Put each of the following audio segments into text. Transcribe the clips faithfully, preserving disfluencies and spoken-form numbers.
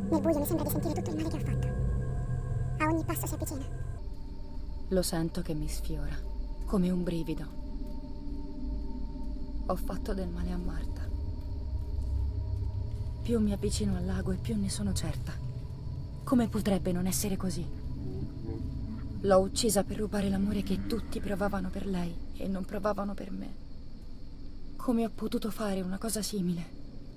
Nel buio mi sembra di sentire tutto il male che ho fatto. A ogni passo si avvicina. Lo sento che mi sfiora, come un brivido. Ho fatto del male a Marta. Più mi avvicino al lago e più ne sono certa. Come potrebbe non essere così? L'ho uccisa per rubare l'amore che tutti provavano per lei e non provavano per me. Come ho potuto fare una cosa simile?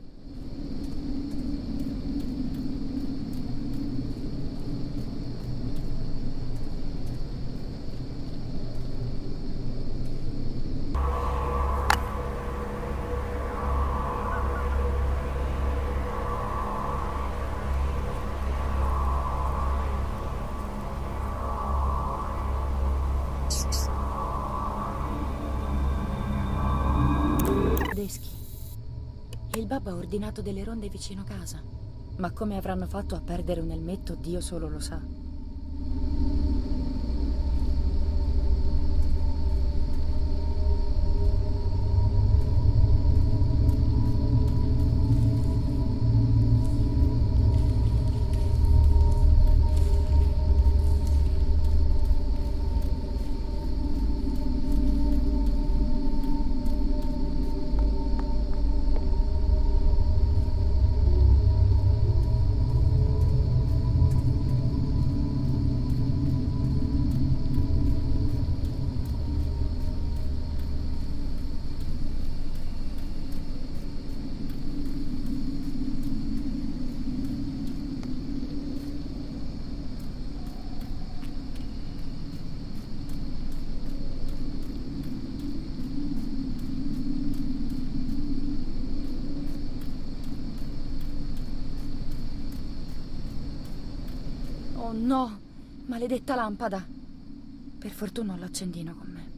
Il babbo ha ordinato delle ronde vicino casa, ma come avranno fatto a perdere un elmetto, Dio solo lo sa. Oh no, maledetta lampada. Per fortuna ho l'accendino con me.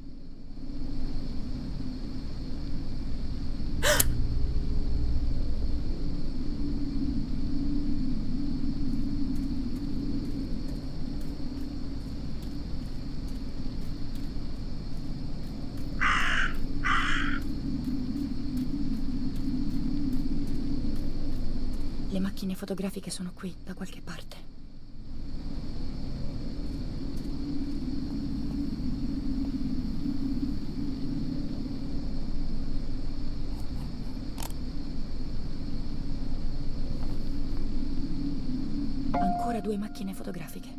Le macchine fotografiche sono qui, da qualche parte. Ancora due macchine fotografiche.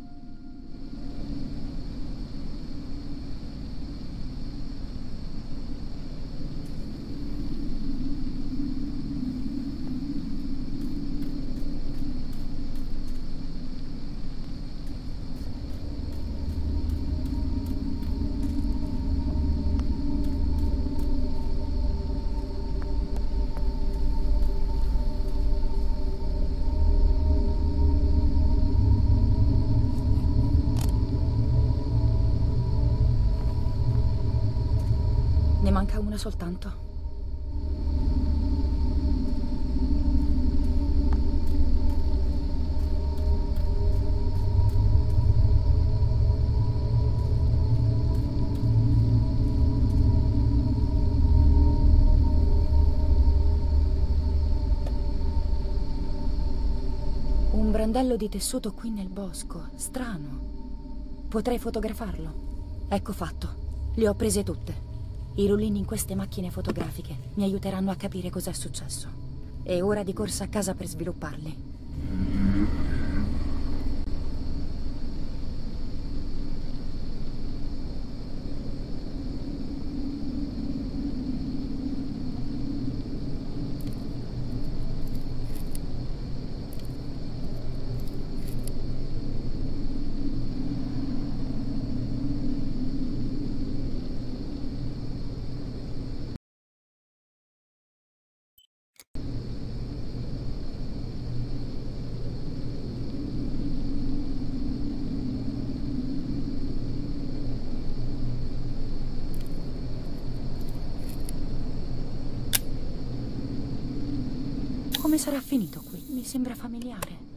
Ne manca una soltanto. Un brandello di tessuto qui nel bosco. Strano. Potrei fotografarlo. Ecco fatto. Le ho prese tutte. I rullini in queste macchine fotografiche mi aiuteranno a capire cos'è successo. E ora di corsa a casa per svilupparli. Come sarà finito qui? Mi sembra familiare.